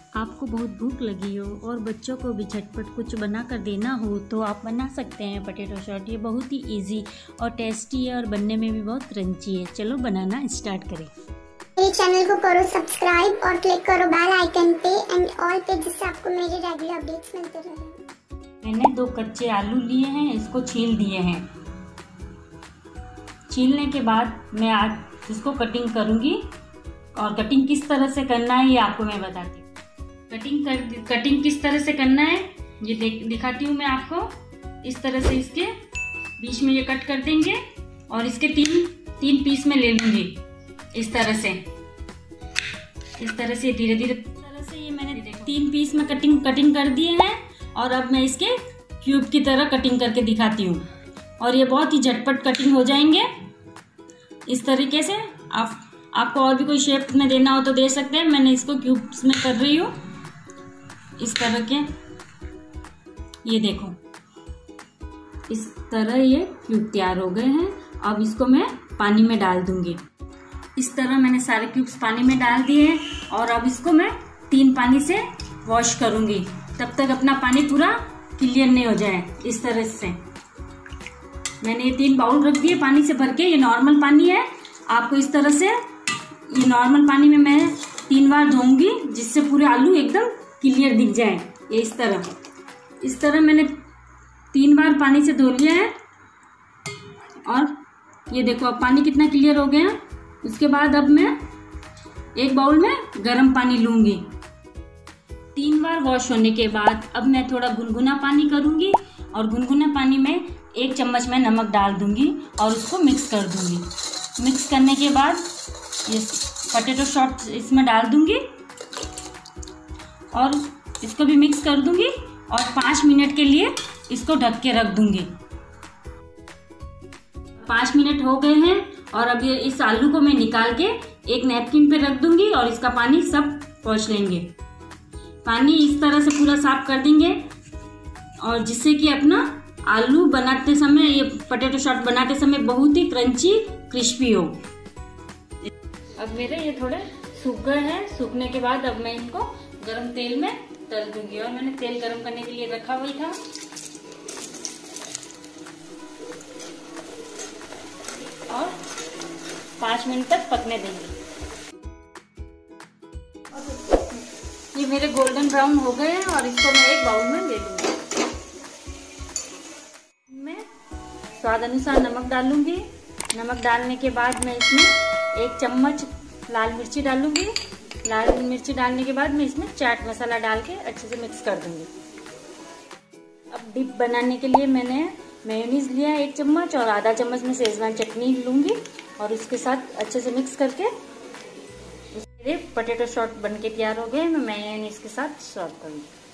आपको बहुत भूख लगी हो और बच्चों को भी झटपट कुछ बना कर देना हो तो आप बना सकते हैं पोटैटो शॉट। ये बहुत ही इजी और टेस्टी है और बनने में भी बहुत क्रंची है। चलो बनाना स्टार्ट करें। मेरे चैनल को करो सब्सक्राइब और क्लिक करो बेल आइकन पे एंड ऑल पे, जिससे आपको मेरे रेगुलर अपडेट्स मिलते रहें। मैंने 2 कच्चे आलू लिए हैं, इसको छील दिए हैं। छीलने के बाद मैं आज इसको कटिंग करूंगी और कटिंग किस तरह से करना है ये आपको मैं बताती हूँ। कटिंग किस तरह से करना है ये दिखाती हूँ मैं आपको। इस तरह से इसके बीच में ये कट कर देंगे और इसके तीन पीस में ले लूंगी। इस तरह से धीरे धीरे तरह से ये मैंने 3 पीस में कटिंग कर दिए हैं और अब मैं इसके क्यूब की तरह कटिंग करके दिखाती हूँ और ये बहुत ही झटपट कटिंग हो जाएंगे। इस तरीके से आपको और भी कोई शेप में देना हो तो दे सकते हैं। मैंने इसको क्यूब्स में कर रही हूँ इस तरह के। ये देखो इस तरह ये क्यूब तैयार हो गए हैं। अब इसको मैं पानी में डाल दूंगी। इस तरह मैंने सारे क्यूब्स पानी में डाल दिए हैं और अब इसको मैं 3 पानी से वॉश करूंगी, तब तक अपना पानी पूरा क्लियर नहीं हो जाए। इस तरह से मैंने ये 3 बाउल रख दिए पानी से भर के। ये नॉर्मल पानी है। आपको इस तरह से ये नॉर्मल पानी में मैं 3 बार धोऊंगी, जिससे पूरे आलू एकदम क्लियर दिख जाए। ये इस तरह मैंने 3 बार पानी से धो लिया है और ये देखो अब पानी कितना क्लियर हो गया। उसके बाद अब मैं एक बाउल में गर्म पानी लूंगी। 3 बार वॉश होने के बाद अब मैं थोड़ा गुनगुना पानी करूंगी और गुनगुना पानी में 1 चम्मच में नमक डाल दूंगी और उसको मिक्स कर दूंगी। मिक्स करने के बाद ये पोटैटो शॉट इसमें डाल दूंगी और इसको भी मिक्स कर दूंगी और 5 मिनट के लिए इसको ढक के रख दूंगी। 5 मिनट हो गए हैं और अब ये इस आलू को मैं निकाल के एक नैपकिन पे रख दूंगी और इसका पानी सब पोंछ लेंगे। पानी इस तरह से पूरा साफ कर देंगे और जिससे कि अपना आलू बनाते समय, ये पोटैटो शॉट बनाते समय बहुत ही क्रंची क्रिस्पी हो। अब मेरे ये थोड़े सूख गए हैं। सूखने के बाद अब मैं इनको गरम तेल में तल दूंगी और मैंने तेल गरम करने के लिए रखा हुआ था और 5 मिनट तक पकने देंगे। ये मेरे गोल्डन ब्राउन हो गए हैं और इसको मैं एक बाउल में ले लूंगी। मैं स्वाद अनुसार नमक डालूंगी। नमक डालने के बाद मैं इसमें 1 चम्मच लाल मिर्ची डालूंगी। लाल मिर्ची डालने के बाद मैं इसमें चाट मसाला डाल के अच्छे से मिक्स कर दूंगी। अब डिप बनाने के लिए मैंने मेयोनीज लिया है 1 चम्मच और आधा चम्मच में शेजवान चटनी लूंगी और उसके साथ अच्छे से मिक्स करके मेरे पोटैटो शॉट बनके तैयार हो गए। मैं मेयोनीज के साथ सर्व करूंगी।